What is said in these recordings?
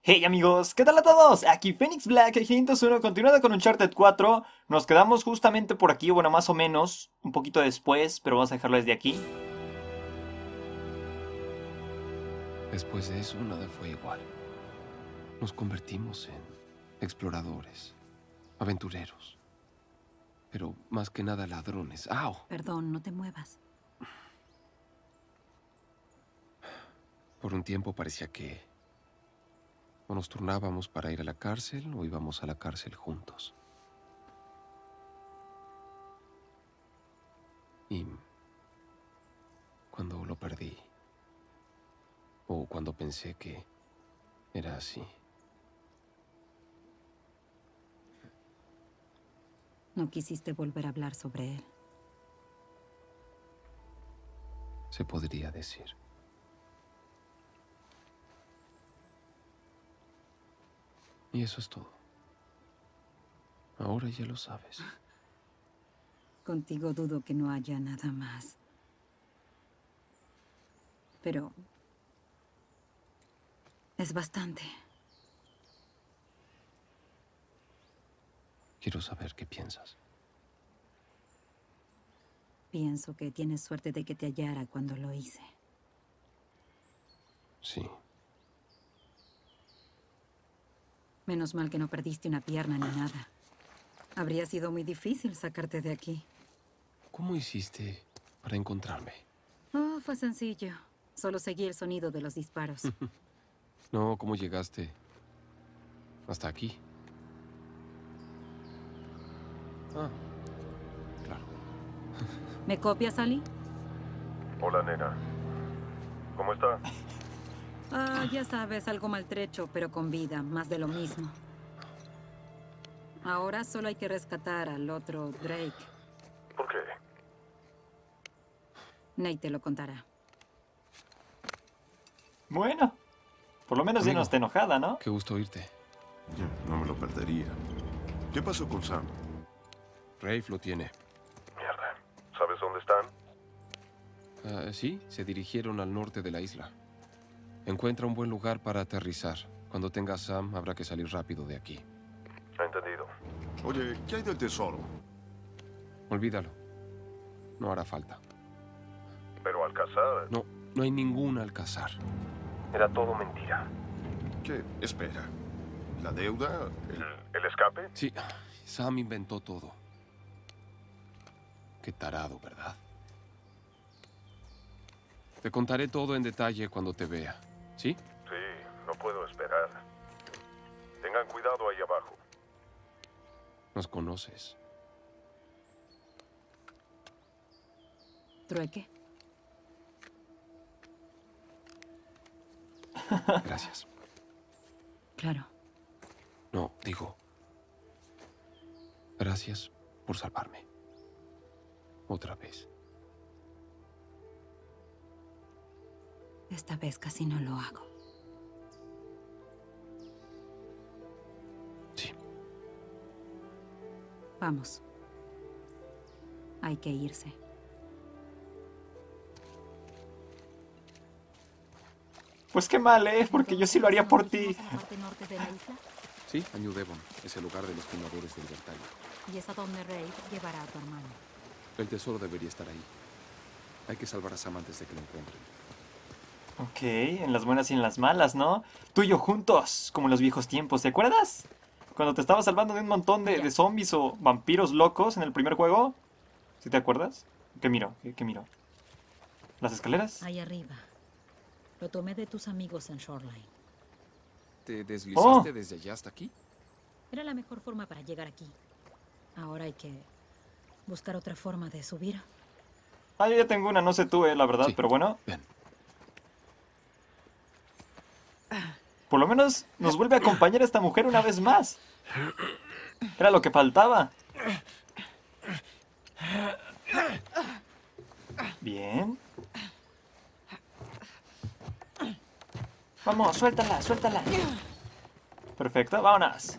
Hey amigos, ¿qué tal a todos? Aquí Phoenix Black 501, continuando con Uncharted 4. Nos quedamos justamente por aquí, bueno, más o menos, un poquito después, pero vamos a dejarlo desde aquí. Después de eso, nada fue igual. Nos convertimos en exploradores, aventureros, pero más que nada ladrones. ¡Au! Perdón, no te muevas. Por un tiempo parecía que o nos turnábamos para ir a la cárcel o íbamos a la cárcel juntos. Y cuando lo perdí, o cuando pensé que era así, No quisiste volver a hablar sobre él. se podría decir. Y eso es todo. Ahora ya lo sabes. Contigo dudo que no haya nada más. Pero... es bastante. Quiero saber qué piensas. Pienso que tienes suerte de que te hallara cuando lo hice. Sí. Menos mal que no perdiste una pierna ni nada. Habría sido muy difícil sacarte de aquí. ¿Cómo hiciste para encontrarme? Oh, fue sencillo. Solo seguí el sonido de los disparos. No, ¿cómo llegaste hasta aquí? Ah, claro. ¿Me copias, Ali? Hola, nena. ¿Cómo está? Ah, ya sabes, algo maltrecho, pero con vida. Más de lo mismo. Ahora solo hay que rescatar al otro Drake. ¿Por qué? Nate te lo contará. Bueno, por lo menos ya Amigo. no está enojada, ¿no? Qué gusto oírte. No me lo perdería. ¿Qué pasó con Sam? Rafe lo tiene. Mierda. ¿Sabes dónde están? Sí, se dirigieron al norte de la isla. Encuentra un buen lugar para aterrizar. Cuando tenga a Sam, habrá que salir rápido de aquí. Entendido. Oye, ¿qué hay del tesoro? Olvídalo. No hará falta. Pero Alcazar... No, no hay ningún Alcázar. Era todo mentira. ¿Qué? Espera. ¿La deuda? ¿El escape? Sí, Sam inventó todo. Qué tarado, ¿verdad? Te contaré todo en detalle cuando te vea. ¿Sí? Sí, no puedo esperar. Tengan cuidado ahí abajo. Nos conoces. ¿Trueque? Gracias. Claro. No, digo... Gracias por salvarme. Otra vez. Esta vez casi no lo hago. Sí. Vamos. Hay que irse. Pues qué mal, ¿eh? Porque yo sí lo haría por ti. ¿En la parte norte de la isla? Sí, a New Devon. Es el lugar de los fundadores del Libertario. Y es a donde Rafe llevará a tu hermano. El tesoro debería estar ahí. Hay que salvar a Sam antes de que lo encuentren. Ok, en las buenas y en las malas, ¿no? Tú y yo juntos, como en los viejos tiempos, ¿te acuerdas? Cuando te estaba salvando de un montón de zombies o vampiros locos en el primer juego. ¿Sí te acuerdas? ¿Qué miro? ¿Qué miro? ¿Las escaleras? Ahí arriba. Lo tomé de tus amigos en Shoreline. ¿Te deslizaste Oh. desde allá hasta aquí? Era la mejor forma para llegar aquí. Ahora hay que buscar otra forma de subir. Ah, yo ya tengo una, no sé tú, la verdad, Sí. pero bueno. Ven. Por lo menos nos vuelve a acompañar esta mujer una vez más. Era lo que faltaba. Bien. Vamos, suéltala, suéltala. Perfecto, vámonos.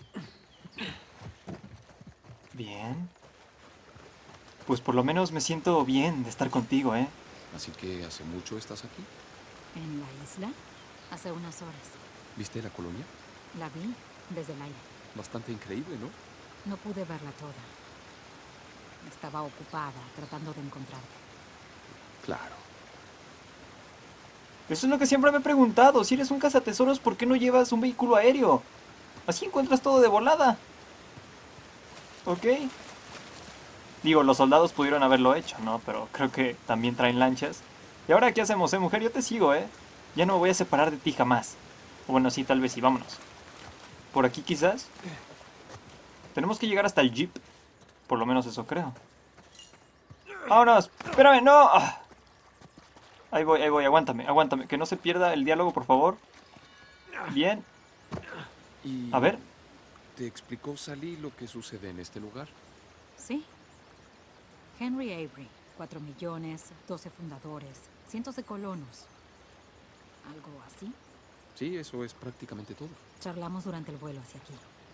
Bien. Pues por lo menos me siento bien de estar contigo, ¿eh? Así que, ¿hace mucho estás aquí? ¿En la isla? Hace unas horas. ¿Viste la colonia? La vi desde el aire. Bastante increíble, ¿no? No pude verla toda. Estaba ocupada tratando de encontrarte. Claro. Eso es lo que siempre me he preguntado. Si eres un cazatesoros, ¿por qué no llevas un vehículo aéreo? Así encuentras todo de volada. ¿Ok? Digo, los soldados pudieron haberlo hecho, ¿no? Pero creo que también traen lanchas. ¿Y ahora qué hacemos, mujer? Yo te sigo, Ya no me voy a separar de ti jamás. O bueno, sí, tal vez sí, vámonos. Por aquí quizás. Tenemos que llegar hasta el jeep. Por lo menos eso creo. ¡Vámonos! ¡Espérame, no! ¡Ah! Ahí voy, aguántame, aguántame. Que no se pierda el diálogo, por favor. Bien. Y A ver. ¿te explicó Sally lo que sucede en este lugar? Sí. Henry Avery. 4 millones, 12 fundadores, cientos de colonos. ¿Algo así? Sí, eso es prácticamente todo. Charlamos durante el vuelo hacia aquí.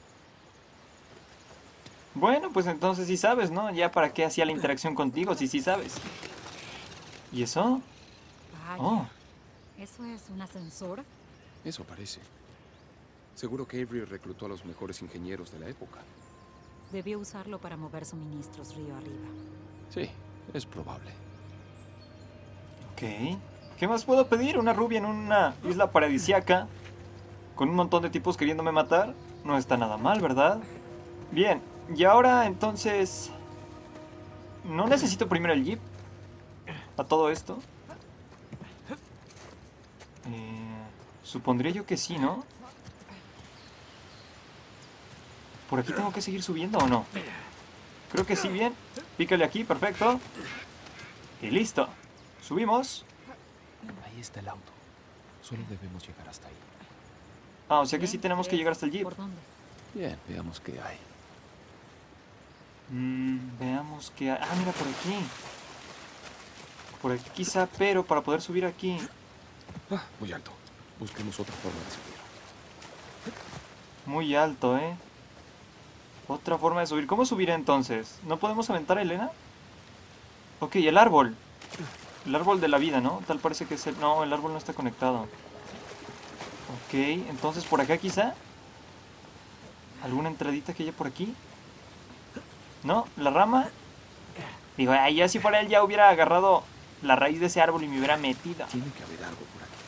Bueno, pues entonces sí sabes, ¿no? Ya para qué hacía la interacción contigo si sí sabes. ¿Y eso? Vaya. Oh. ¿Eso es un ascensor? Eso parece. Seguro que Avery reclutó a los mejores ingenieros de la época. Debió usarlo para mover suministros río arriba. Sí, es probable. Ok. ¿Qué más puedo pedir? ¿Una rubia en una isla paradisiaca? Con un montón de tipos queriéndome matar. No está nada mal, ¿verdad? Bien. Y ahora, entonces... ¿No necesito primero el jeep? ¿A todo esto? Supondría yo que sí, ¿no? ¿Por aquí tengo que seguir subiendo o no? Creo que sí, bien. Pícale aquí, perfecto. Y listo. Subimos. Ahí está el auto. Solo debemos llegar hasta ahí. Ah, o sea que sí tenemos que llegar hasta el jeep. ¿Por dónde? Bien, veamos qué hay. Veamos qué hay. Ah, mira, por aquí. Por aquí quizá, pero para poder subir aquí. Ah, muy alto. Busquemos otra forma de subir. Muy alto, ¿eh? Otra forma de subir. ¿Cómo subir entonces? ¿No podemos aventar a Elena? Ok, el árbol. El árbol de la vida, ¿no? Tal parece que es el... No, el árbol no está conectado. Ok, entonces por acá quizá. ¿Alguna entradita que haya por aquí? ¿No? ¿La rama? Digo, ay, ya si fuera él ya hubiera agarrado la raíz de ese árbol y me hubiera metido. Tiene que haber algo por aquí.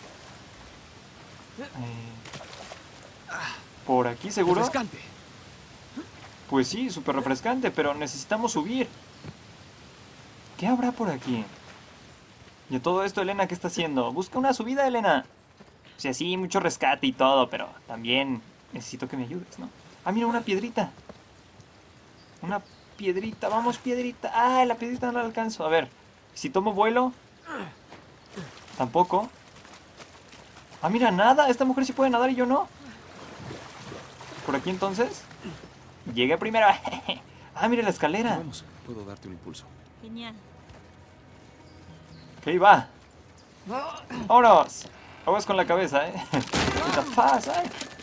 ¿Por aquí seguro? ¡Refrescante! Pues sí, súper refrescante, pero necesitamos subir. ¿Qué habrá por aquí? Y a todo esto, Elena, ¿qué está haciendo? Busca una subida, Elena. O sea, sí, mucho rescate y todo, pero también necesito que me ayudes, ¿no? Ah, mira, una piedrita. Una piedrita, vamos, piedrita. Ah, la piedrita no la alcanzo. A ver, si tomo vuelo. Tampoco. Ah, mira, nada. Esta mujer sí puede nadar y yo no. Por aquí entonces. Llegué primero. Ah, mira la escalera. Vamos, puedo darte un impulso. Genial. Ok, va. ¡Vámonos! Aguas con la cabeza, La pasa,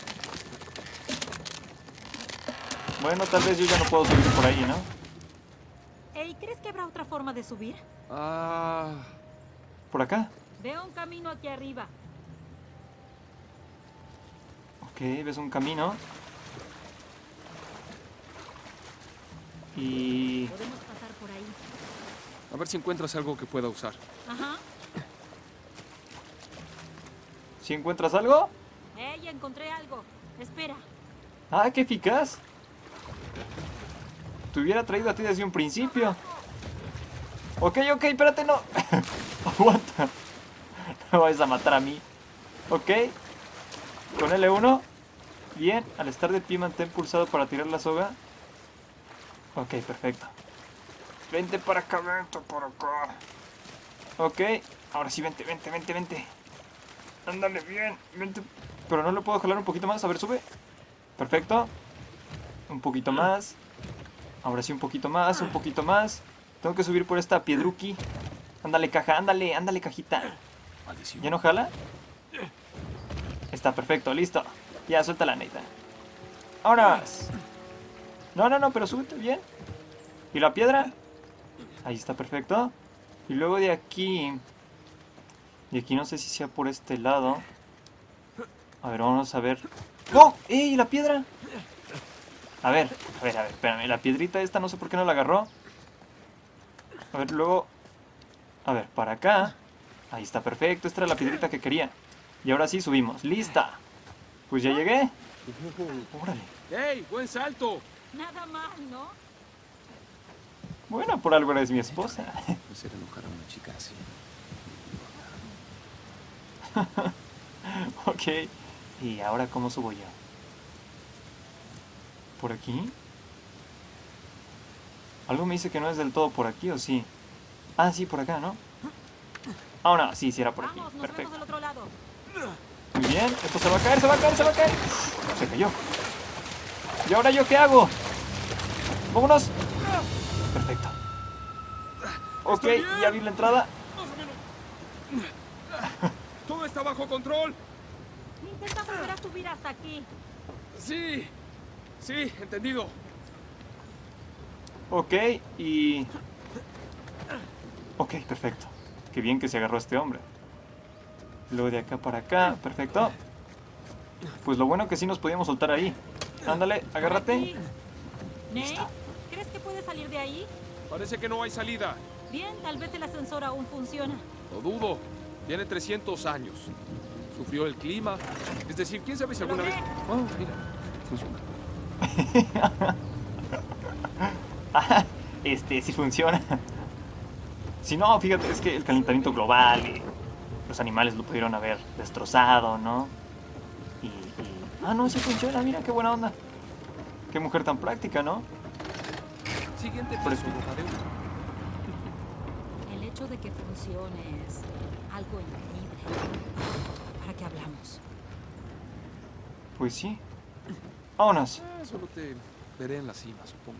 Bueno, tal vez yo ya no puedo subir por ahí, ¿no? Hey, ¿crees que habrá otra forma de subir? Ah, Por acá. Veo un camino aquí arriba. Ok, ves un camino. Y... Podemos pasar por ahí. a ver si encuentras algo que pueda usar. Ajá. ¿Si encuentras algo? Ya encontré algo. Espera. ¡Ah, qué eficaz! Te hubiera traído a ti desde un principio. Ok, espérate, no. Aguanta. No me vayas a matar a mí. Ok. Con L1. Bien. Al estar de pie, mantén pulsado para tirar la soga. Ok, perfecto. Vente para acá, vente para acá. Ok. Ahora sí, vente. Ándale, bien. Vente. Pero no lo puedo jalar un poquito más. A ver, sube. Perfecto. Un poquito más. Ahora sí, un poquito más. Tengo que subir por esta piedruki. Ándale, caja. Ándale, cajita. Maldición. ¿Ya no jala? Está perfecto, listo. Ya, suelta la neta. Ahora. No, pero súbete bien. ¿Y la piedra? Ahí está, perfecto. Y luego de aquí... De aquí no sé si sea por este lado. A ver, vamos a ver. ¡No! ¡Ey! ¡La piedra! A ver, espérame. La piedrita esta no sé por qué no la agarró. A ver, luego... A ver, para acá. Ahí está, perfecto. Esta era la piedrita que quería. Y ahora sí subimos. ¡Lista! Pues ya llegué. Órale. ¡Ey! ¡Buen salto! Nada mal, ¿no? Bueno, por algo eres mi esposa. Hacer enojar a una chica así. Ok. ¿Y ahora cómo subo yo? ¿Por aquí? Algo me dice que no es del todo por aquí, ¿o sí? Ah, sí, por acá, ¿no? Ah, no, sí, era por aquí. Vamos, nos vemos Perfecto. del otro lado. Muy bien, esto se va a caer, se va a caer, se va a caer. Se cayó. ¿Y ahora yo qué hago? Vámonos. Perfecto. Ok, ya vi la entrada. Más o menos. Todo está bajo control. Intenta volver a subir hasta aquí. Sí. Sí, entendido. Ok, y... Ok, perfecto. Qué bien que se agarró este hombre. Luego de acá para acá, perfecto. Pues lo bueno que sí nos podíamos soltar ahí. Ándale, agárrate. Aquí. Nate, Listo. ¿crees que puedes salir de ahí? Parece que no hay salida. Bien, tal vez el ascensor aún funciona. Lo dudo. Tiene 300 años. Sufrió el clima. Es decir, quién sabe si alguna vez... Oh, mira, funciona. Sí funciona. Si no, fíjate, es que el calentamiento global y los animales lo pudieron haber destrozado, ¿no? Ah, no, sí funciona, mira qué buena onda. Qué mujer tan práctica, ¿no? Siguiente Por paso, aquí. Bojadeo. El hecho de que funcione es algo increíble. ¿Para qué hablamos? Pues sí. Vámonos. Solo te veré en la cima, supongo.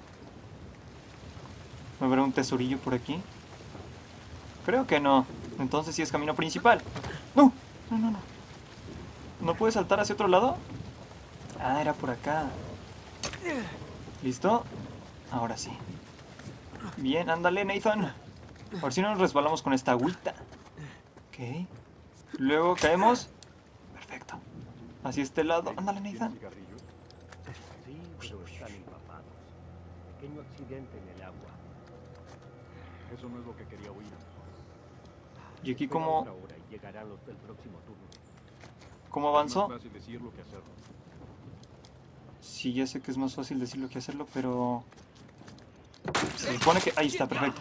¿Me verá un tesorillo por aquí? Creo que no. Entonces sí es camino principal. ¡No! No. ¿No puedes saltar hacia otro lado? Ah, era por acá. ¿Listo? Ahora sí. Bien, ándale, Nathan. A ver si no nos resbalamos con esta agüita. Ok. Luego caemos. Perfecto. Hacia este lado. Ándale, Nathan. ¿Cigarrillos? Sí, pero están empapados. Pequeño accidente en el agua. Eso no es lo que quería oír. Y aquí Espera cómo, otra hora y llegarán los del próximo turno. cómo avanzó. Más fácil decirlo que hacerlo. Sí, ya sé que es más fácil decirlo que hacerlo, pero... Se supone que... Ahí está, perfecto.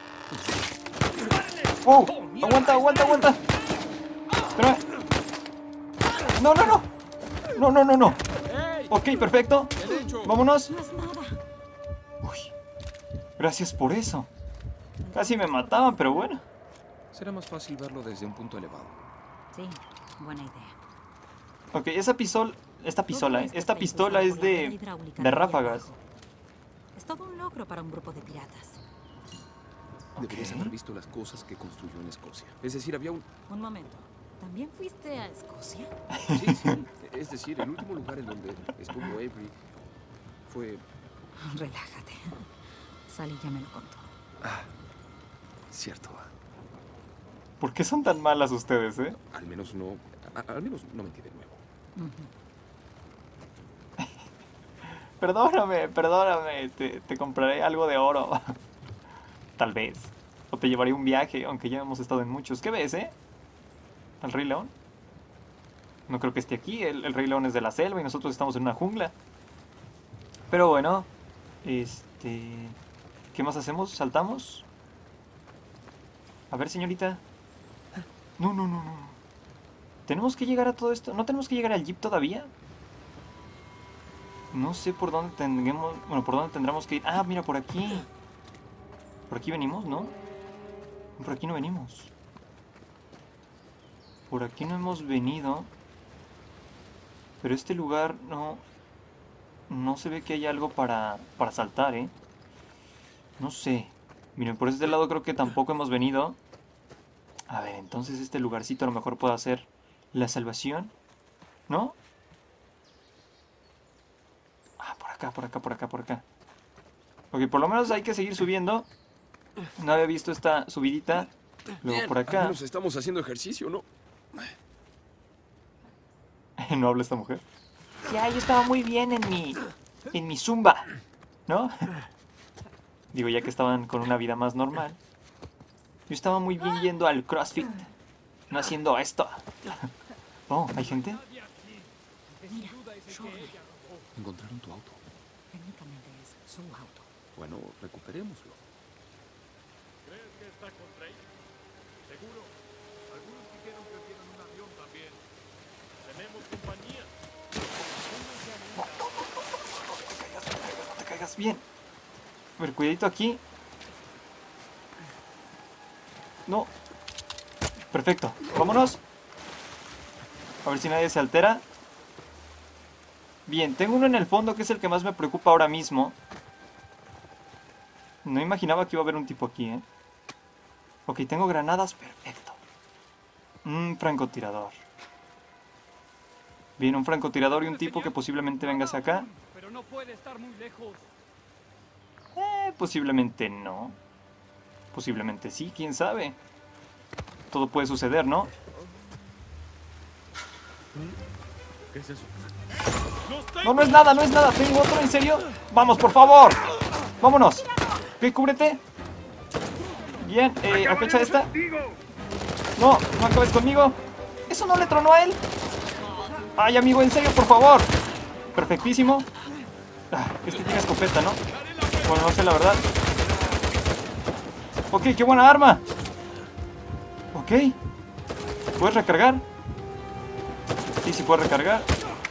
¡Oh! ¡Aguanta! Espérame. No. ¡Ey! Ok, perfecto. ¡Bien hecho! Vámonos. No es nada. Uy, gracias por eso. Casi me mataban, pero bueno. Será más fácil verlo desde un punto elevado. Sí, buena idea. Ok, esta pistola Todo esto esta está pistola impulsado es por la vela de hidráulica que hay ráfagas. abajo. Es todo un logro para un grupo de piratas. Deberías Ok. haber visto las cosas que construyó en Escocia. Es decir, había un... Un momento. ¿También fuiste a Escocia? Sí. Es decir, el último lugar en donde estuvo Avery fue... Relájate. Sally ya me lo contó. Cierto. ¿Por qué son tan malas ustedes, eh? Al menos no... Al menos no mentí de nuevo. Perdóname. Te compraré algo de oro. Tal vez. O te llevaré un viaje, aunque ya hemos estado en muchos. ¿Qué ves, ¿Al Rey León? No creo que esté aquí. El Rey León es de la selva y nosotros estamos en una jungla. Pero bueno. ¿Qué más hacemos? ¿Saltamos? A ver, señorita. No. ¿Tenemos que llegar a todo esto? ¿No tenemos que llegar al jeep todavía? No sé por dónde tendremos... Bueno, por dónde tendremos que ir. Ah, mira, por aquí. Por aquí venimos, ¿no? Por aquí no venimos. Por aquí no hemos venido. Pero este lugar no... No se ve que haya algo para saltar, ¿eh? No sé. Miren, por este lado creo que tampoco hemos venido. A ver, entonces este lugarcito a lo mejor puede ser la salvación, ¿no? Ah, por acá. Ok, por lo menos hay que seguir subiendo. No había visto esta subidita. Luego por Al acá. menos estamos haciendo ejercicio, ¿no? No habla esta mujer. Ya, yo estaba muy bien en mi zumba, ¿no? Digo, ya que estaban con una vida más normal. Yo estaba muy bien yendo al CrossFit, no haciendo esto. Oh, ¿hay gente? Mira, Shoreline. Encontraron tu auto. Técnicamente es su auto. Bueno, recuperémoslo. ¿Crees que está con Drake? Seguro. Algunos dijeron que vieron un avión también. Tenemos compañía. No te caigas bien. A ver, cuidadito aquí. No. Perfecto, vámonos. A ver si nadie se altera. Bien, tengo uno en el fondo que es el que más me preocupa ahora mismo. No imaginaba que iba a haber un tipo aquí, ¿eh? Ok, tengo granadas, perfecto. Un francotirador. Bien, un francotirador y un tipo que posiblemente venga hacia acá. Pero no puede estar muy lejos. Posiblemente no. Posiblemente sí, quién sabe. Todo puede suceder, ¿no? ¿Qué es eso? No, no es nada, no es nada. Tengo otro, ¿en serio? Vamos, por favor. Vámonos. ¿Qué? Cúbrete. Bien, ¿acecha esta? No, no acabes conmigo. ¿Eso no le tronó a él? Ay, amigo, en serio, por favor. Perfectísimo. Este tiene escopeta, ¿no? Bueno, no sé la verdad. Ok, qué buena arma. Ok. ¿Puedes recargar? Sí, sí puedes recargar.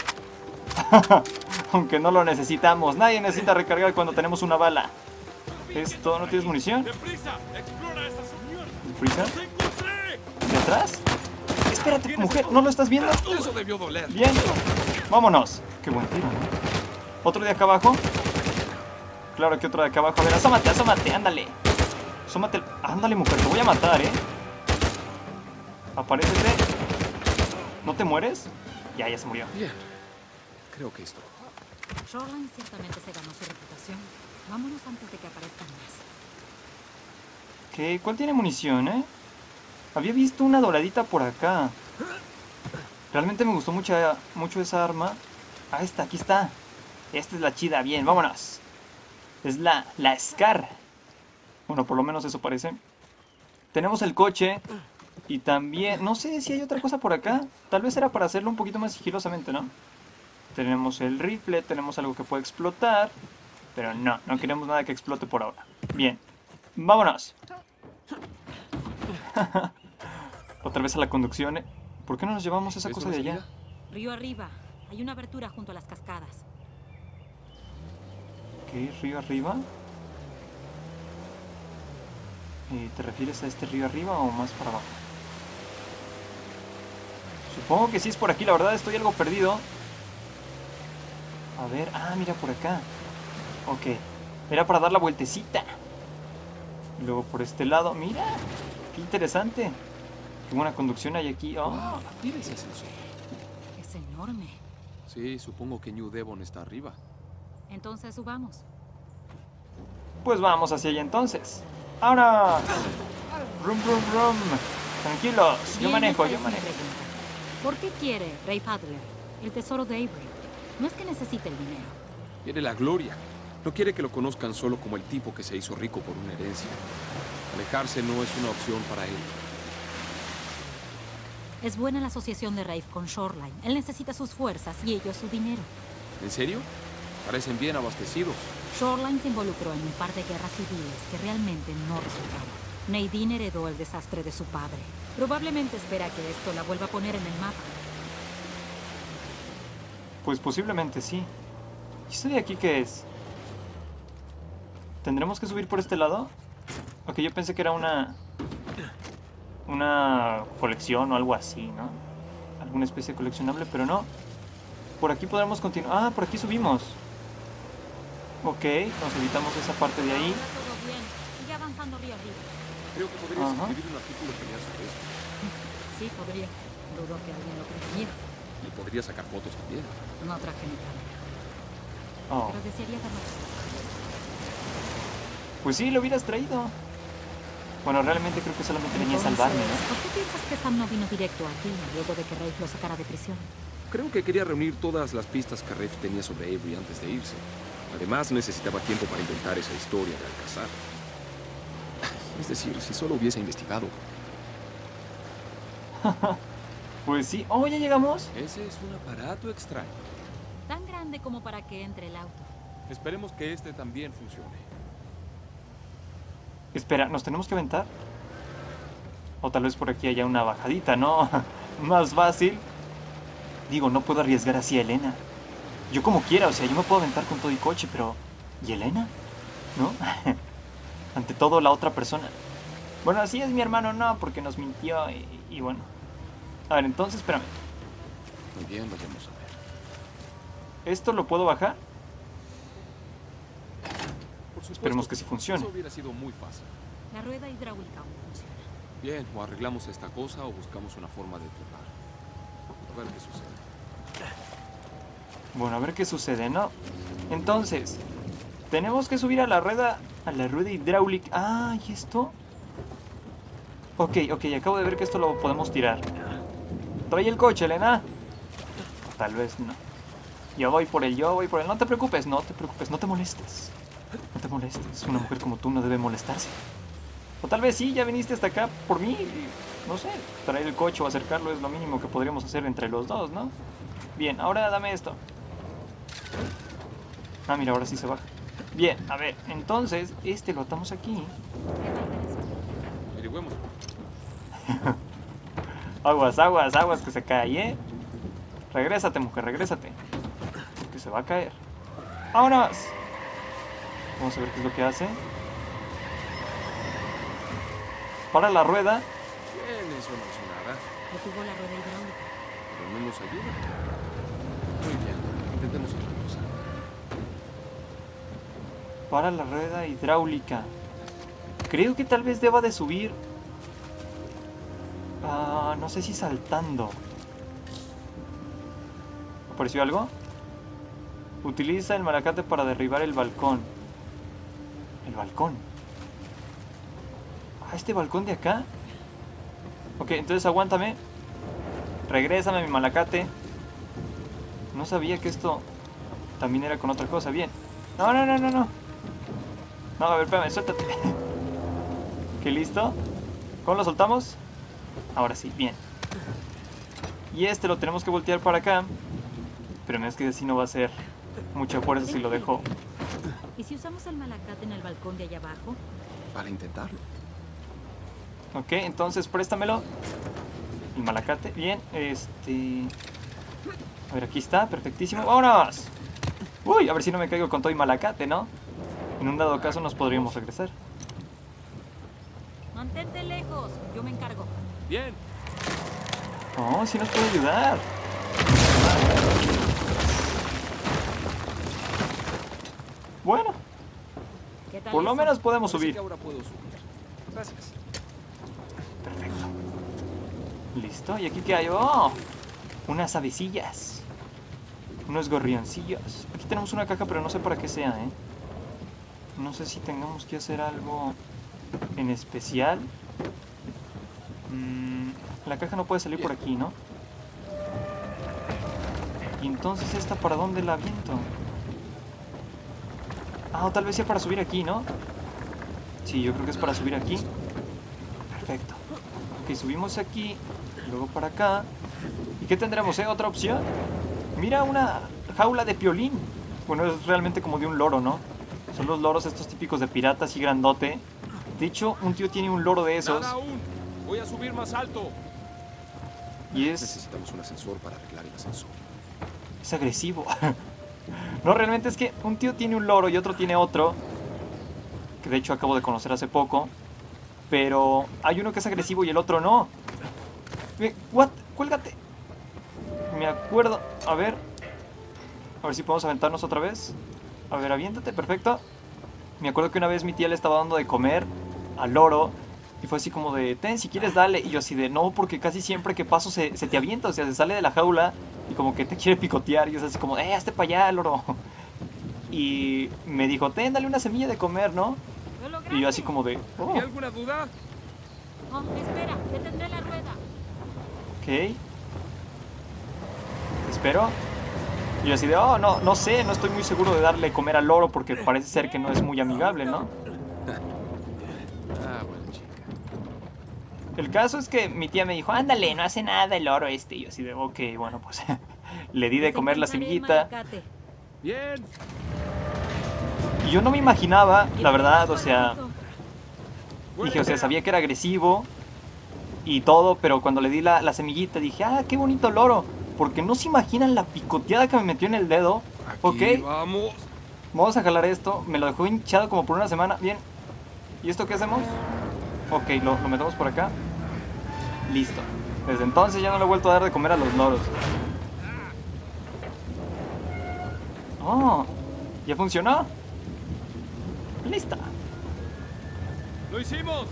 Aunque no lo necesitamos. Nadie necesita recargar cuando tenemos una bala. Esto, ¿no tienes munición? ¡Deprisa! ¡Explora esa unión! ¿Prisa? ¡Los encontré! ¿De atrás? Espérate, mujer, ¿no lo estás viendo? Eso debió doler. Bien. Vámonos. Qué buen tiro, ¿no? ¿Otro de acá abajo? Claro que otro de acá abajo. A ver, asómate, asómate, ándale. Asómate. Ándale, mujer, te voy a matar, ¿eh? Aparécete. ¿No te mueres? Ya se murió. Bien. Creo que esto. Shoreline ciertamente se ganó su reputación. Vámonos antes de que aparezcan más. ¿Qué? ¿Cuál tiene munición, eh? Había visto una doradita por acá. Realmente me gustó mucho esa arma. Ah, esta, aquí está. Esta es la chida, bien, vámonos. Es la Scar. Bueno, por lo menos eso parece. Tenemos el coche. Y también, no sé si hay otra cosa por acá. Tal vez era para hacerlo un poquito más sigilosamente, ¿no? Tenemos el rifle, tenemos algo que puede explotar. Pero no queremos nada que explote por ahora. Bien, vámonos. Otra vez a la conducción. ¿Por qué no nos llevamos esa ¿Es cosa una de allá? salida? Río arriba. Hay una abertura junto a las cascadas. ¿Qué? ¿Río arriba? ¿Te refieres a este río arriba o más para abajo? Supongo que sí es por aquí, la verdad estoy algo perdido. A ver, mira por acá. Ok, era para dar la vueltecita. Y luego por este lado, mira, qué interesante. Qué buena conducción hay aquí. Oh. Ah, mira ese ascensor. Es enorme. Sí, supongo que New Devon está arriba. Entonces subamos. Pues vamos hacia allá entonces. ¡Ahora! ¡Rum, rum, rum! Tranquilos, yo Bien, manejo, esta yo es mi manejo. pregunta. ¿Por qué quiere Rafe Adler el tesoro de Avery? No es que necesite el dinero. Quiere la gloria. No quiere que lo conozcan solo como el tipo que se hizo rico por una herencia. Alejarse no es una opción para él. Es buena la asociación de Rafe con Shoreline. Él necesita sus fuerzas y ellos su dinero. ¿En serio? Parecen bien abastecidos. Shoreline se involucró en un par de guerras civiles que realmente no resultaron. Nadine heredó el desastre de su padre. Probablemente espera que esto la vuelva a poner en el mapa. Pues posiblemente sí. ¿Y esto de aquí qué es? ¿Tendremos que subir por este lado? Ok, yo pensé que era una colección o algo así, ¿no? Alguna especie de coleccionable, pero no. Por aquí podremos continuar. Por aquí subimos. Ok, nos evitamos esa parte de ahí. Ahora todo bien. Sigue avanzando río arriba. Creo que podrías Ajá. escribir un artículo genial sobre esto. Sí, podría. Dudo que alguien lo creyera. Y podría sacar fotos también. No traje mi cámara. Oh, Pero desearía verlo. pues sí, lo hubieras traído. Bueno, realmente creo que solamente venía a salvarme, Entonces, ¿no? ¿por qué piensas que Sam no vino directo aquí luego de que Rafe lo sacara de prisión? Creo que quería reunir todas las pistas que Reif tenía sobre Avery antes de irse. Además, necesitaba tiempo para inventar esa historia de Alcazar. Es decir, si solo hubiese investigado. Pues sí. Oh, ya llegamos. Ese es un aparato extraño. Tan grande como para que entre el auto. Esperemos que este también funcione. Espera, ¿nos tenemos que aventar? O tal vez por aquí haya una bajadita, ¿no? Más fácil. Digo, no puedo arriesgar así a Elena. Yo como quiera, o sea, yo me puedo aventar con todo y coche, pero... ¿y Elena? ¿No? Ante todo, la otra persona. Bueno, así es mi hermano, no, porque nos mintió y bueno. A ver, entonces, espérame. Muy bien, vayamos a ver. ¿Esto lo puedo bajar? Por supuesto, Esperemos que sí funcione. Eso hubiera sido muy fácil. La rueda hidráulica aún funciona. Bien, o arreglamos esta cosa o buscamos una forma de trepar. A ver qué sucede. Bueno, a ver qué sucede, ¿no? Entonces, tenemos que subir a la rueda hidráulica. Ah, ¿y esto? Ok, acabo de ver que esto lo podemos tirar. Trae el coche, Elena. Tal vez no. Yo voy por él. No te preocupes, no te molestes. No te molestes. Una mujer como tú no debe molestarse. O tal vez sí, ya viniste hasta acá por mí. No sé, traer el coche o acercarlo es lo mínimo que podríamos hacer entre los dos, ¿no? Bien, ahora dame esto. Ah, mira, ahora sí se baja. Bien, a ver, entonces, este lo atamos aquí. Averigüemos. Aguas, que se cae, ¿eh? Regrésate, mujer, regrésate. Que se va a caer. ¡Vámonos! Vamos a ver qué es lo que hace. Para la rueda. Bien, eso no hizo nada, Detuvo la rueda hidráulica. pero no nos ayuda. Muy bien, intentemos otra cosa. Para la rueda hidráulica. Creo que tal vez deba de subir. No sé si saltando. ¿Apareció algo? Utiliza el malacate para derribar el balcón. El balcón. ¿Este balcón de acá? Ok, entonces aguántame. Regrésame mi malacate. No sabía que esto también era con otra cosa. Bien. No. No, a ver, espérame, suéltate. Ok, listo. ¿Cómo lo soltamos? Ahora sí, bien. Y este lo tenemos que voltear para acá. Pero es que así no va a ser mucha fuerza si lo dejo. ¿Y si usamos el malacate en el balcón de allá abajo? Para intentarlo. Ok, entonces préstamelo. El malacate, bien, a ver, aquí está, perfectísimo. ¡Vámonos! Uy, a ver si no me caigo con todo y malacate, ¿no? En un dado caso nos podríamos regresar. Mantente lejos, yo me encargo. Bien. Oh, sí nos puede ayudar. Bueno, ¿Qué tal por lo eso? menos podemos Parece subir. que ahora puedo subir. Gracias. Perfecto. Listo, ¿y aquí qué hay? ¡Oh! Unas avecillas. Unos gorrioncillos. Aquí tenemos una caja, pero no sé para qué sea, ¿eh? No sé si tengamos que hacer algo en especial. La caja no puede salir por aquí, ¿no? Y entonces, ¿esta para dónde la aviento? Ah, o tal vez sea para subir aquí, ¿no? Sí, yo creo que es para subir aquí. Perfecto. Ok, subimos aquí, luego para acá. ¿Y qué tendremos, otra opción? Mira, una jaula de piolín. Bueno, es realmente como de un loro, ¿no? Son los loros estos típicos de piratas y grandote. De hecho, un tío tiene un loro de esos. Nada aún. Voy a subir más alto. Y es Necesitamos un ascensor para arreglar el ascensor. agresivo. No, realmente es que un tío tiene un loro y otro tiene otro. Que de hecho acabo de conocer hace poco. Pero hay uno que es agresivo y el otro no. ¿What? Cuélgate. Me acuerdo. A ver si podemos aventarnos otra vez. A ver, aviéntate, perfecto. Me acuerdo que una vez mi tía le estaba dando de comer al loro. Y fue así como de, ten, si quieres dale. Y yo así de, no, porque casi siempre que paso se te avienta. O sea, se sale de la jaula y como que te quiere picotear. Y es así como, hazte para allá, loro. Y me dijo, ten, dale una semilla de comer, ¿no? ¡Lo lograste! Y yo así como de, oh, ¿Hay alguna duda? Oh, espera, detendré la rueda. ok. espero. Y yo así de, oh, no sé, no estoy muy seguro de darle comer al loro porque parece ser que no es muy amigable, ¿no? Ah, bueno, chica. El caso es que mi tía me dijo, ándale, no hace nada el loro este. Y yo así de, ok, bueno, pues le di de comer la semillita. Bien. Y yo no me imaginaba, la verdad, o sea, dije, o sea, sabía que era agresivo y todo, pero cuando le di la semillita dije, ah, qué bonito loro. Porque no se imaginan la picoteada que me metió en el dedo. Aquí Ok, vamos. vamos a jalar esto. Me lo dejó hinchado como por una semana. Bien. ¿Y esto qué hacemos? Ok, lo metemos por acá. Listo. Desde entonces ya no le he vuelto a dar de comer a los loros. Oh, ¿ya funcionó? Lista. ¡Lo hicimos!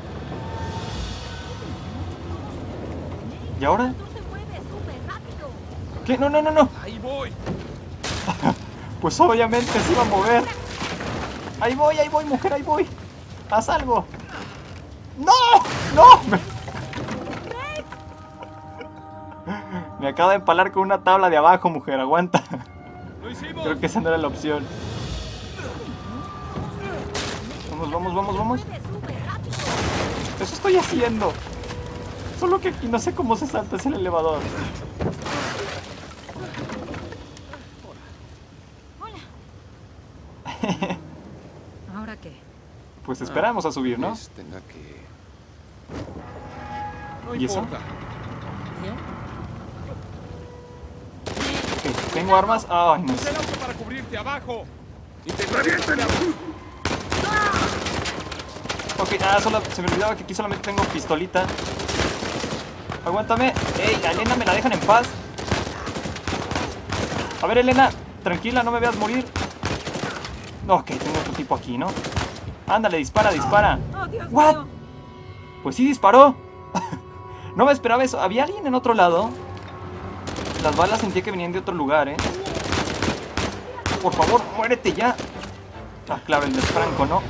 ¿Y ahora? Tú se mueve súper rápido. ¿Qué? No. ¡Ahí voy! Pues obviamente se iba a mover. Ahí voy, mujer, ahí voy. Haz algo. ¡No! ¡No! Me acabo de empalar con una tabla de abajo, mujer. Aguanta. ¡Lo hicimos! Creo que esa no era la opción. Vamos. Mueve súper rápido. Eso estoy haciendo. Solo que aquí no sé cómo se salta ese elevador. Hola. ¿Ahora qué? Pues esperamos a subir, ¿no? Pues tenga que... No ¿Y eso? importa. ¿Bien? Ok, ¿tengo armas? Ay, no Usa sé. el auto para cubrirte abajo. ¡Reviéntenlo! Ok, solo se me olvidaba que aquí solamente tengo pistolita. Aguántame. Ey, a Elena me la dejan en paz. A ver, Elena, tranquila, no me veas morir. Ok, tengo otro tipo aquí, ¿no? Ándale, dispara. ¡Oh, Dios What? mío! Pues sí disparó. No me esperaba eso. ¿Había alguien en otro lado? Las balas sentía que venían de otro lugar, ¿eh? Por favor, muérete ya. Ah, claro, el del Franco, ¿no?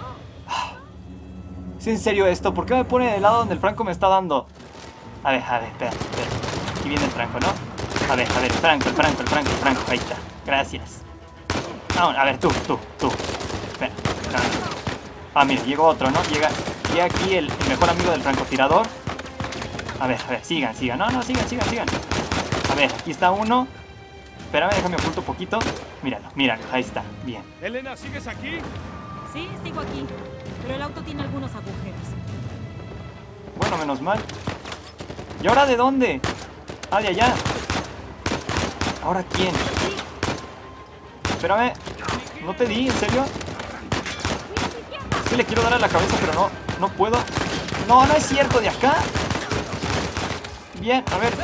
¿Es en serio esto? ¿Por qué me pone del lado donde el Franco me está dando? A ver, espera. Aquí viene el Franco, ¿no? A ver, el Franco. Ahí está. Gracias. A ver, tú. Espera. Ah, mira, llegó otro, ¿no? Llega aquí el mejor amigo del francotirador. A ver, sigan. No, sigan. A ver, aquí está uno. Espérame, déjame oculto un poquito. Míralo, ahí está, bien. Elena, ¿sigues aquí? Sí, sigo aquí. Pero el auto tiene algunos agujeros. Bueno, menos mal. ¿Y ahora de dónde? Ah, de allá. ¿Ahora quién? Espérame. No te di, ¿en serio? Es que le quiero dar a la cabeza, pero no puedo. No es cierto, de acá. Bien, a ver.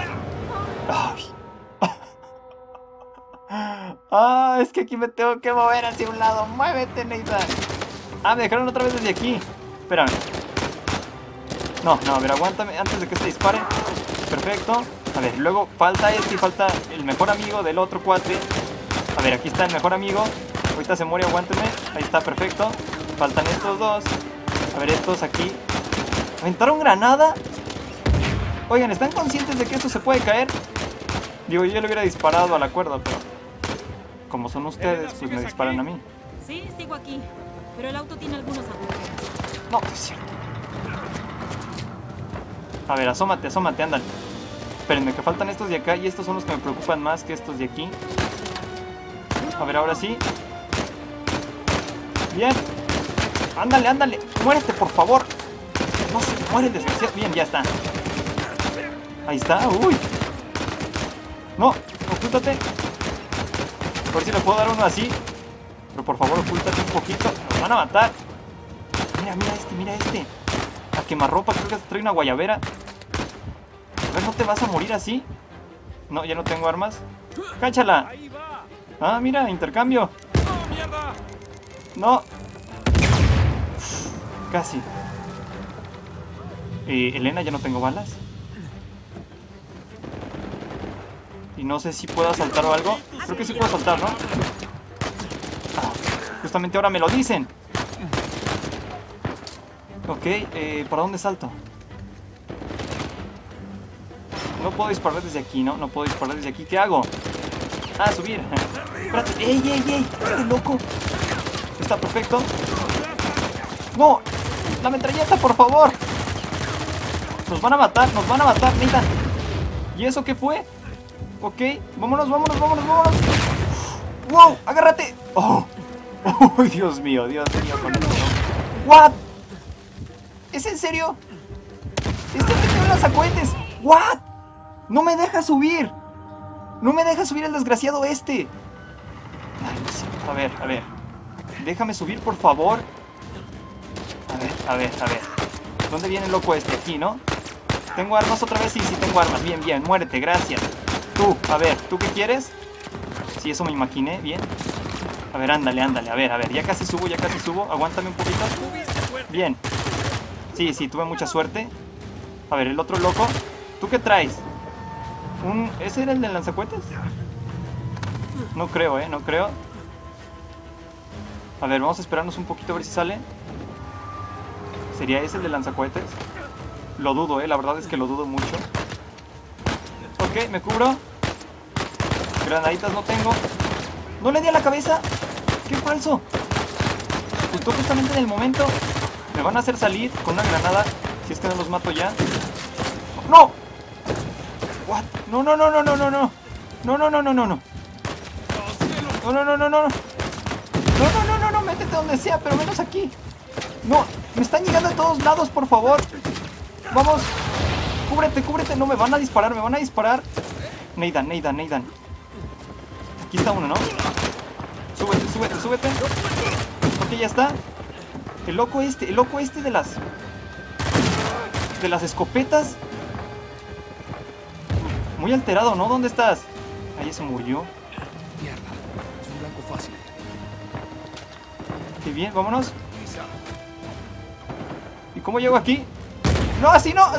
Ay. Es que aquí me tengo que mover hacia un lado. Muévete, Nathan. Me dejaron otra vez desde aquí. Espérame. No, a ver, aguántame antes de que se dispare. Perfecto. A ver, luego falta este y falta el mejor amigo del otro cuate. A ver, aquí está el mejor amigo. Ahorita se muere, aguánteme. Ahí está, perfecto. Faltan estos dos. A ver, estos aquí. ¿Aventaron granada? Oigan, ¿están conscientes de que esto se puede caer? Digo, yo le hubiera disparado a la cuerda, pero como son ustedes, pues me disparan a mí. Sí, sigo aquí. Pero el auto tiene algunos agujeros. No, es cierto. A ver, asómate, ándale. Espérenme, que faltan estos de acá y estos son los que me preocupan más que estos de aquí. A ver, ahora sí. Bien. Ándale. Muérete, por favor. No se muere el desgraciado. Bien, ya está. Ahí está, uy. No, ocúltate. A ver si le puedo dar uno así. Pero por favor, ocúltate un poquito. Nos van a matar. Mira este. A quemarropa, creo que trae una guayabera. A ver, ¿no te vas a morir así? No, ya no tengo armas. ¡Cáchala! ¡Ahí va! Ah, mira, intercambio. ¡No, mierda! No. Casi. Elena, ya no tengo balas. Y no sé si puedo saltar o algo. Creo que sí puedo saltar, ¿no? Justamente ahora me lo dicen. Ok, ¿para dónde salto? No puedo disparar desde aquí, ¿no? No puedo disparar desde aquí. ¿Qué hago? Ah, subir. Espérate. ¡Ey, ey, ey! ¡Este loco! Está perfecto. ¡No! ¡La metralleta, por favor! Nos van a matar, Nathan. ¿Y eso qué fue? Ok, vámonos. ¡Wow! ¡Agárrate! ¡Oh! ¡Oh, Dios mío! Con esto. ¿What? ¿Es en serio? ¡Este metió lanzacohetes! ¿What? ¡No me deja subir! ¡No me deja subir el desgraciado este! Ay, no sé. A ver. Déjame subir, por favor. A ver. ¿Dónde viene el loco este? Aquí, ¿no? ¿Tengo armas otra vez? Sí, tengo armas. Bien, muérete, gracias. Tú, a ver, ¿tú qué quieres? Sí, eso me imaginé, bien. A ver, ándale, a ver, ya casi subo. Aguántame un poquito. Bien. Sí, tuve mucha suerte. A ver, el otro loco. ¿Tú qué traes? ¿Ese era el del lanzacohetes? No creo, no creo. A ver, vamos a esperarnos un poquito a ver si sale. ¿Sería ese el del lanzacohetes? Lo dudo, la verdad es que lo dudo mucho. Ok, me cubro. Granaditas no tengo. ¡No le di a la cabeza! ¡Qué falso! Justo justamente en el momento. Me van a hacer salir con una granada. Si es que no los mato ya. ¡No! ¿What? No. No, métete donde sea, pero menos aquí. No, me están llegando a todos lados, por favor. Vamos. Cúbrete. No, me van a disparar. Nathan. Aquí está uno, ¿no? Súbete. Ok, ya está. El loco este de las escopetas. Muy alterado, ¿no? ¿Dónde estás? Ahí se murió. Mierda, es un blanco fácil. Qué bien, vámonos. ¿Y cómo llego aquí? No, así no.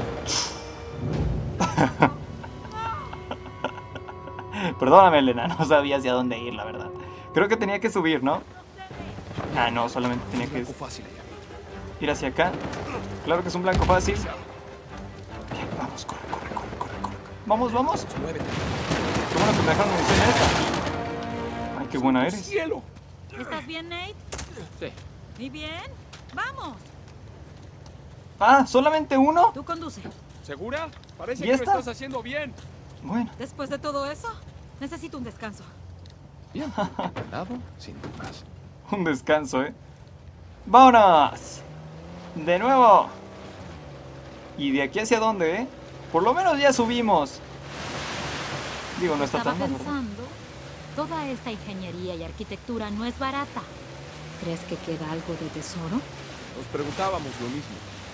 Perdóname, Elena, no sabía hacia dónde ir, la verdad. Creo que tenía que subir, ¿no? Ah, no, solamente tenía que ir hacia acá. Claro que es un blanco fácil. Bien, vamos, corre. Vamos. Qué bueno que me dejaron munición esta. Ay, qué buena eres. ¡Cielo! ¿Estás bien, Nate? Sí. ¿Y bien? ¡Vamos! Ah, ¿solamente uno? Tú conduce. ¿Segura? Parece ¿Ya que lo está? estás haciendo bien. Bueno. Después de todo eso, necesito un descanso. Bien, entrenado, sin dudas. Un descanso, ¡Vámonos! De nuevo. ¿Y de aquí hacia dónde, Por lo menos ya subimos. Digo, no está Estaba tan mal, ¿verdad? pensando, toda esta ingeniería y arquitectura no es barata. ¿Crees que queda algo de tesoro? Nos preguntábamos lo mismo.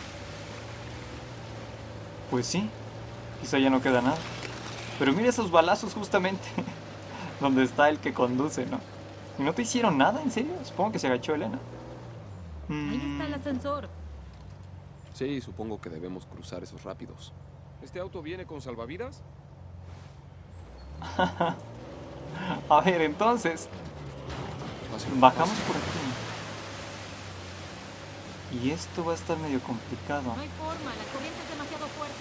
Pues sí. Quizá ya no queda nada. Pero mira esos balazos justamente. Donde está el que conduce, ¿no? ¿Y no te hicieron nada? ¿En serio? Supongo que se agachó Elena. Ahí está el ascensor. Sí, supongo que debemos cruzar esos rápidos. ¿Este auto viene con salvavidas? A ver, entonces bajamos por aquí. Y esto va a estar medio complicado. No hay forma, la corriente es demasiado fuerte.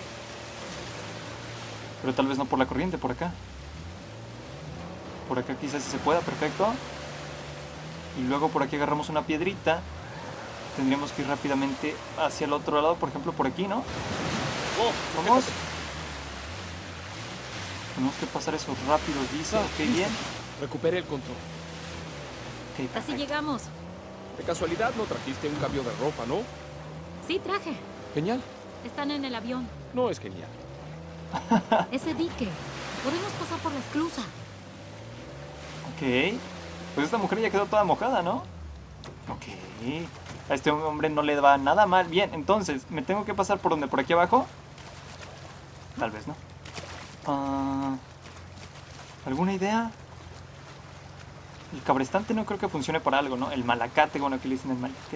Pero tal vez no por la corriente, por acá. Por acá quizás sí se pueda, perfecto. Y luego por aquí agarramos una piedrita. Tendríamos que ir rápidamente hacia el otro lado, por ejemplo por aquí, ¿no? Oh, Vamos. Tenemos que pasar esos rápidos, dice. Ok, bien. Recuperé el control. Ok, Así perfecto. llegamos. De casualidad no trajiste un cambio de ropa, ¿no? Sí, traje. Genial. Están en el avión. No es genial. Ese dique. Podemos pasar por la esclusa. Ok. Pues esta mujer ya quedó toda mojada, ¿no? Ok. A este hombre no le va nada mal. Bien, entonces, ¿me tengo que pasar por donde? ¿Por aquí abajo? Tal vez no. ¿Alguna idea? El cabrestante no creo que funcione para algo, ¿no? El malacate, bueno, aquí le dicen el malacate.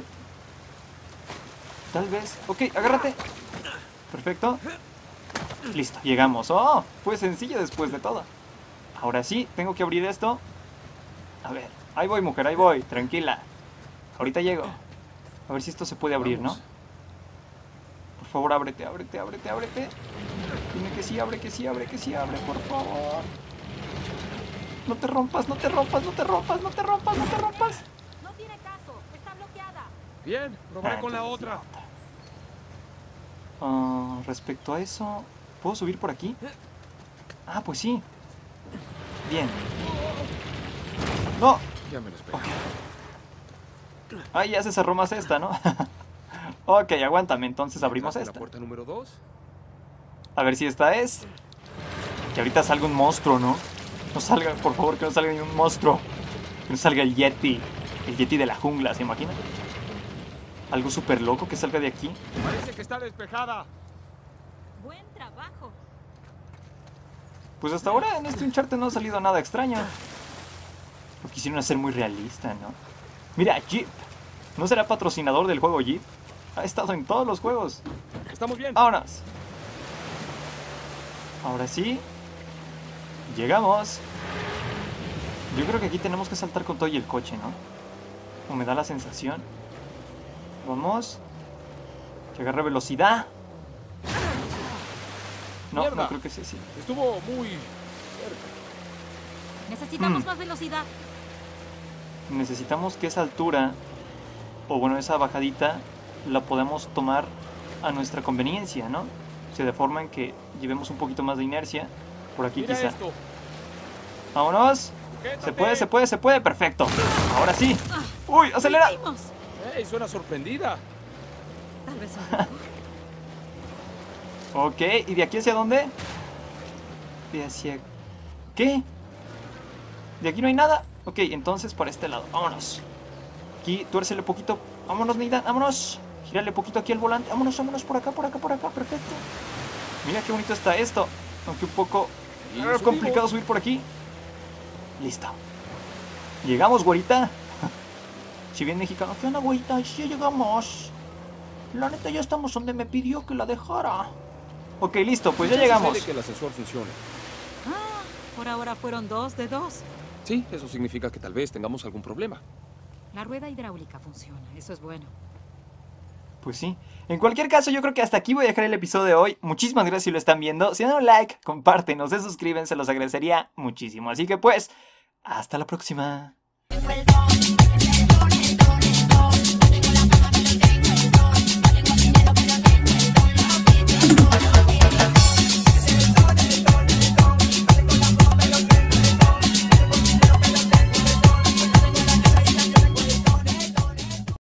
Tal vez. Ok, agárrate. Perfecto. Listo, llegamos. ¡Oh! Fue sencillo después de todo. Ahora sí, tengo que abrir esto. A ver, ahí voy, mujer, ahí voy. Tranquila. Ahorita llego. A ver si esto se puede abrir, ¿no? Vamos. Por favor, ábrete. Dime que sí abre, que sí abre, que sí abre, por favor. No te rompas, no te rompas, no te rompas, no te rompas, no te rompas. No tiene caso, está bloqueada. Bien, probaré con la entonces otra. Respecto a eso, ¿puedo subir por aquí? Ah, pues sí. Bien. ¡No! Ya me lo espero. Ay, ya se cerró más esta, ¿no? Ok, aguántame, entonces abrimos ¿Entraste en esta. la puerta número 2? A ver si esta es. Que ahorita salga un monstruo, ¿no? No salga, por favor, que no salga ni un monstruo. Que no salga el Yeti. El Yeti de la jungla, ¿se imaginan? Algo súper loco que salga de aquí. Parece que está despejada. Buen trabajo. Pues hasta ahora en este Uncharted no ha salido nada extraño. Lo quisieron hacer muy realista, ¿no? Mira, Jeep. ¿No será patrocinador del juego Jeep? Ha estado en todos los juegos. Estamos bien. ¡Vámonos! Ahora sí. Llegamos. Yo creo que aquí tenemos que saltar con todo y el coche, ¿no? O me da la sensación. Vamos. Que agarre velocidad. No, Mierda. no creo que sea así. Estuvo muy cerca. Necesitamos más velocidad. Necesitamos que esa altura, o bueno, esa bajadita, la podamos tomar a nuestra conveniencia, ¿no? O sea, de forma en que llevemos un poquito más de inercia. Por aquí Mira quizá. esto. ¡Vámonos! Sujétate. Se puede, se puede, se puede. Perfecto. Ahora sí. ¡Uy! ¡Acelera! ¡Lo hicimos! Ey, suena sorprendida. Tal vez un poco. Ok, ¿y de aquí hacia dónde? De hacia... ¿Qué? ¿De aquí no hay nada? Ok, entonces para este lado. Vámonos. Aquí, tuércele poquito. Vámonos, Neida, vámonos. Gírale poquito aquí al volante. Vámonos, vámonos por acá, por acá, por acá. Perfecto. Mira qué bonito está esto. Aunque un poco Y complicado subimos. subir por aquí. Listo. Llegamos, güerita. Si bien mexicano. ¿Qué onda, güerita? Sí, llegamos. La neta, ya estamos donde me pidió que la dejara. Ok, listo, pues ya ¿Qué sucede llegamos. que el ascensor funcione? Ah, por ahora fueron 2 de 2. Sí, eso significa que tal vez tengamos algún problema. La rueda hidráulica funciona, eso es bueno. Pues sí. En cualquier caso, yo creo que hasta aquí voy a dejar el episodio de hoy. Muchísimas gracias si lo están viendo. Si dan un like, comparten, no se suscriben, se los agradecería muchísimo. Así que pues, hasta la próxima. Vuelvo